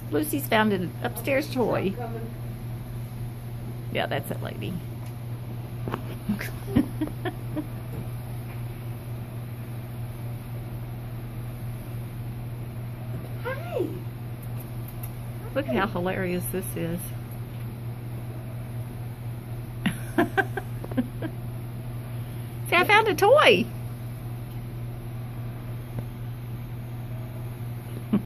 Lucy's found an upstairs toy. Yeah, that's it, lady. Hi. Look how hilarious this is. See, I found a toy.